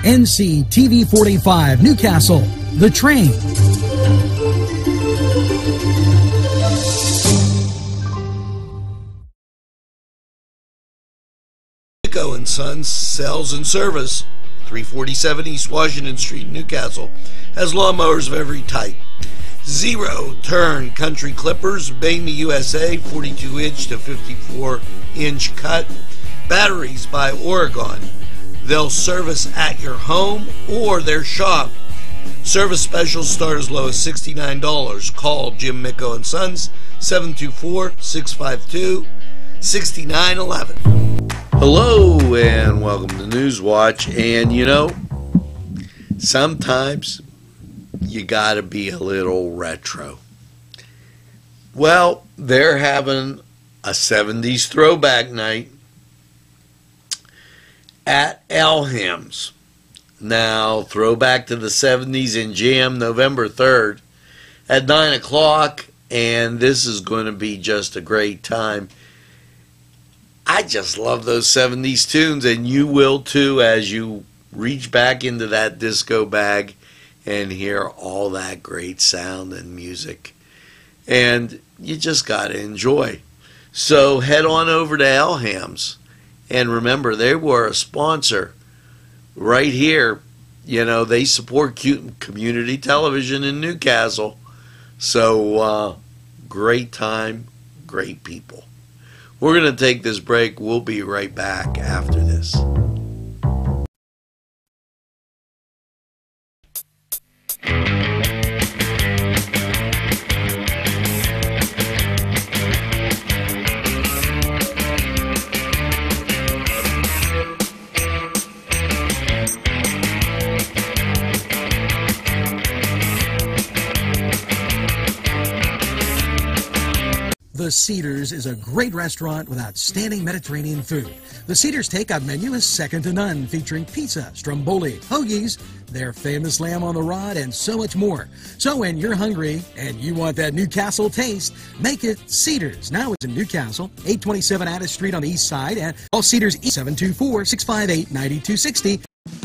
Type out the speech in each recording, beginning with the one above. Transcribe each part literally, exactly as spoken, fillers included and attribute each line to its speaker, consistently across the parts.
Speaker 1: N C T V forty-five, Newcastle, The Train.
Speaker 2: Micco and Sons Sales and Service, three forty-seven East Washington Street, Newcastle, has lawnmowers of every type. Zero turn country clippers, Bamey U S A, forty-two inch to fifty-four inch cut. Batteries by Oregon. They'll service at your home or their shop. Service specials start as low as sixty-nine dollars. Call Jim Micco and Sons, seven two four, six five two, six nine one one. Hello and welcome to Newswatch. And you know, sometimes you gotta be a little retro. Well, they're having a seventies throwback night at Elham's. Now, throwback to the seventies in Jam, November third at nine o'clock, and this is going to be just a great time. I just love those seventies tunes, and you will too as you reach back into that disco bag and hear all that great sound and music. And you just got to enjoy. So head on over to Elham's. And remember, they were a sponsor right here. You know, they support community television in Newcastle. So, uh, great time, great people. We're going to take this break. We'll be right back after this.
Speaker 1: The Cedars is a great restaurant with outstanding Mediterranean food. The Cedars takeout menu is second to none, featuring pizza, stromboli, hoagies, their famous lamb on the rod, and so much more. So when you're hungry and you want that Newcastle taste, make it Cedars. Now it's in Newcastle, eight twenty-seven Addis Street on the east side, and all Cedars, seven two four, six five eight, nine two six zero.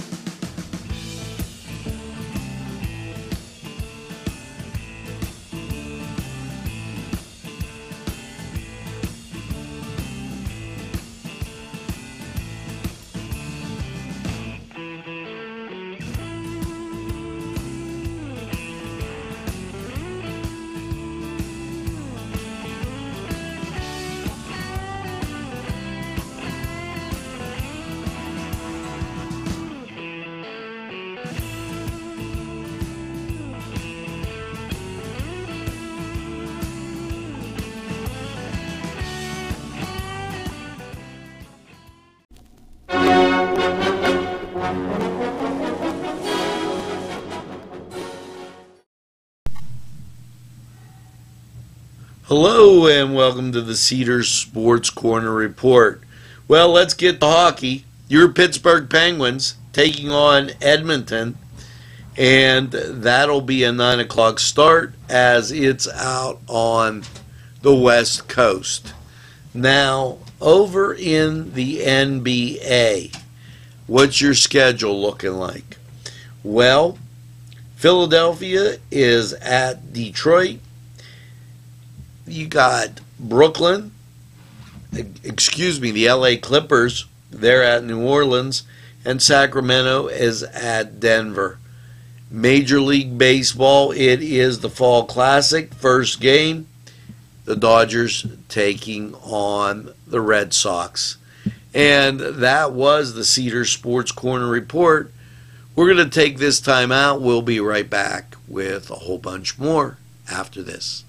Speaker 2: Hello and welcome to the Cedars Sports Corner Report. Well, let's get to hockey. Your Pittsburgh Penguins taking on Edmonton, and that'll be a nine o'clock start as it's out on the West Coast. Now, over in the N B A, what's your schedule looking like? Well, Philadelphia is at Detroit. You got Brooklyn, excuse me, the L A Clippers, they're at New Orleans, and Sacramento is at Denver. Major League Baseball, it is the Fall Classic, first game, the Dodgers taking on the Red Sox. And that was the Cedars Sports Corner Report. We're going to take this time out. We'll be right back with a whole bunch more after this.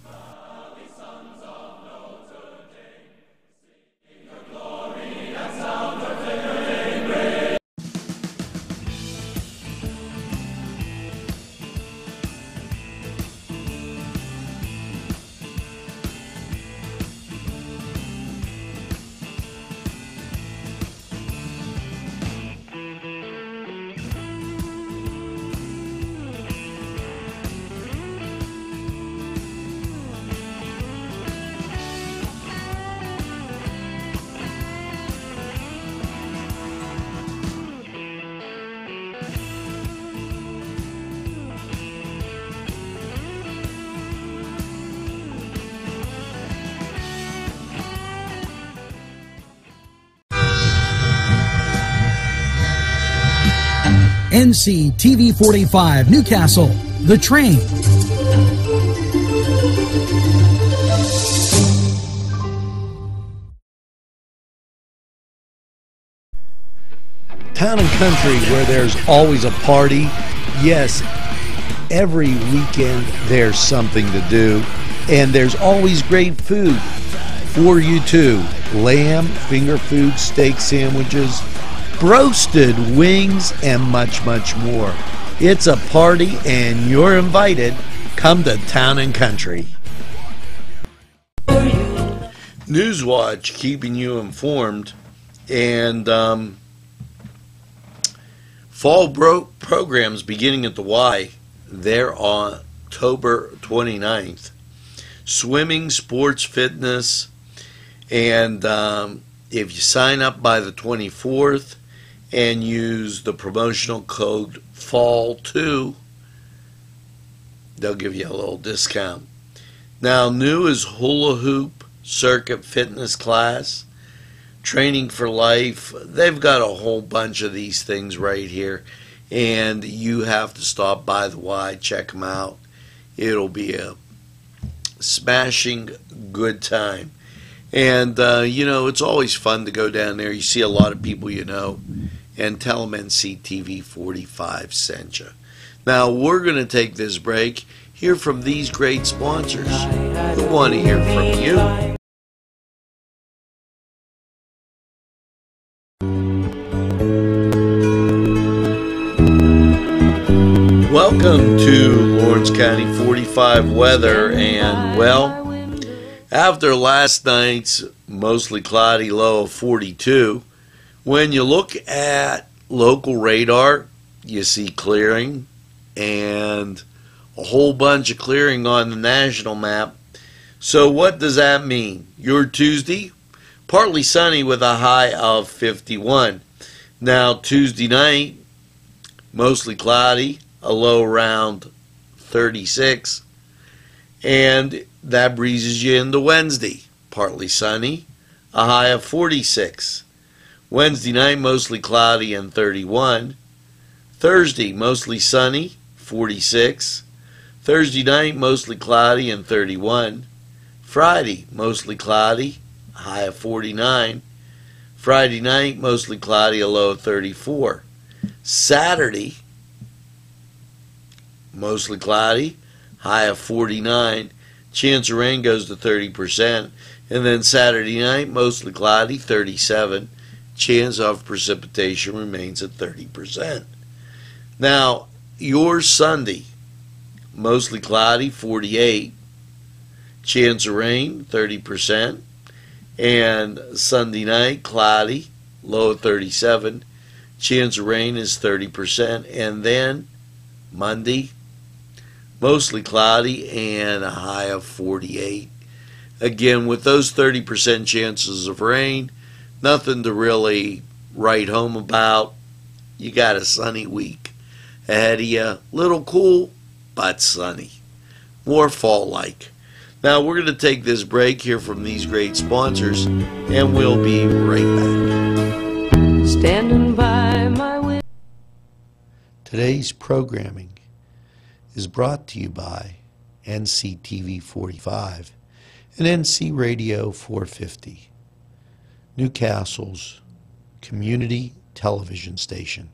Speaker 1: N C T V forty-five, Newcastle, The Train.
Speaker 3: Town and country where there's always a party. Yes, every weekend there's something to do, and there's always great food for you too. Lamb, finger food, steak sandwiches, roasted wings, and much, much more. It's a party and you're invited. Come to Town and Country.
Speaker 2: Newswatch keeping you informed, and um, fall bro- programs beginning at the Y. They're on October twenty-ninth. Swimming, sports, fitness, and um, if you sign up by the twenty-fourth and use the promotional code fall two, they'll give you a little discount. Now, new is hula hoop circuit fitness class, training for life. They've got a whole bunch of these things right here, and you have to stop by the Y, check them out. It'll be a smashing good time. And, uh, you know, it's always fun to go down there. You see a lot of people you know, and tell them N C T V forty-five sent you. Now, we're going to take this break, hear from these great sponsors who want to hear from you. Welcome to Lawrence County forty-five weather, and well, after last night's mostly cloudy low of forty-two, when you look at local radar, you see clearing and a whole bunch of clearing on the national map. So what does that mean? Your Tuesday, partly sunny with a high of fifty-one. Now Tuesday night, mostly cloudy, a low around thirty-six, and that breezes you into Wednesday. Partly sunny, a high of forty-six. Wednesday night, mostly cloudy and thirty-one. Thursday, mostly sunny, forty-six. Thursday night, mostly cloudy and thirty-one. Friday, mostly cloudy, a high of forty-nine. Friday night, mostly cloudy, a low of thirty-four. Saturday, mostly cloudy, high of forty-nine. Chance of rain goes to thirty percent. And then Saturday night, mostly cloudy, thirty-seven. Chance of precipitation remains at thirty percent. Now, your Sunday, mostly cloudy, forty-eight. Chance of rain, thirty percent. And Sunday night, cloudy, low of thirty-seven. Chance of rain is thirty percent. And then Monday, mostly cloudy and a high of forty-eight. Again, with those thirty percent chances of rain, nothing to really write home about. You got a sunny week ahead of you. Little cool, but sunny. More fall-like. Now, we're going to take this break, hear from these great sponsors, and we'll be right back.
Speaker 4: Standing by my window.
Speaker 3: Today's programming is brought to you by N C T V forty-five and N C Radio four fifty, Newcastle's community television station.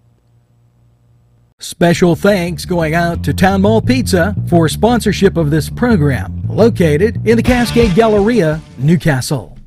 Speaker 1: Special thanks going out to Town Mall Pizza for sponsorship of this program, located in the Cascade Galleria, Newcastle.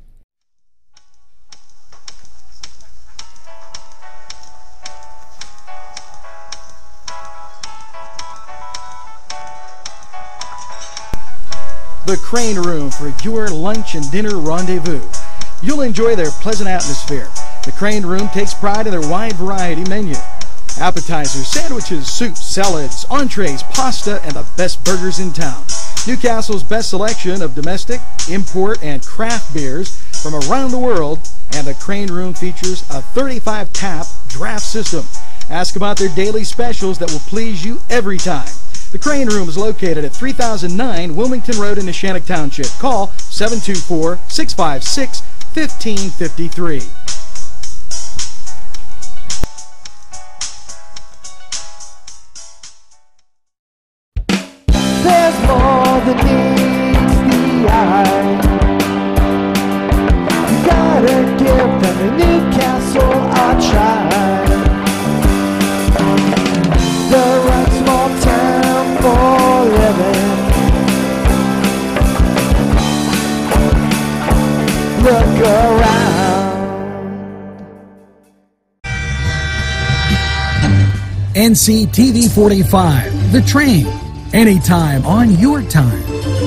Speaker 1: The Crane Room for your lunch and dinner rendezvous. You'll enjoy their pleasant atmosphere. The Crane Room takes pride in their wide variety menu. Appetizers, sandwiches, soups, salads, entrees, pasta, and the best burgers in town. Newcastle's best selection of domestic, import, and craft beers from around the world, and the Crane Room features a thirty-five tap draft system. Ask about their daily specials that will please you every time. The Crane Room is located at three thousand nine Wilmington Road in Neshannock Township. Call seven two four, six five six, one five five three. N C T V forty-five, The Train, anytime on your time.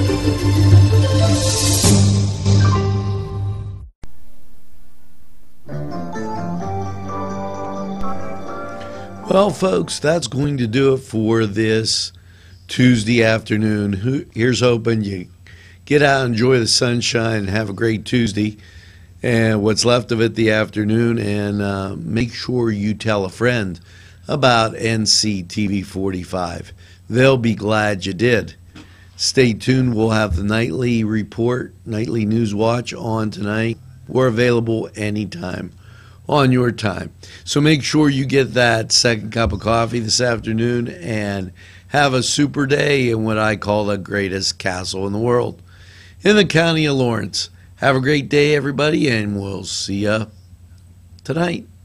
Speaker 3: Well, folks, that's going to do it for this Tuesday afternoon. Here's hoping you get out, enjoy the sunshine, and have a great Tuesday and what's left of it the afternoon. And uh, make sure you tell a friend about N C T V forty-five. They'll be glad you did. Stay tuned. We'll have the nightly report, nightly news watch on tonight. We're available anytime on your time. So make sure you get that second cup of coffee this afternoon and have a super day in what I call the greatest castle in the world, in the county of Lawrence. Have a great day, everybody, and we'll see you tonight.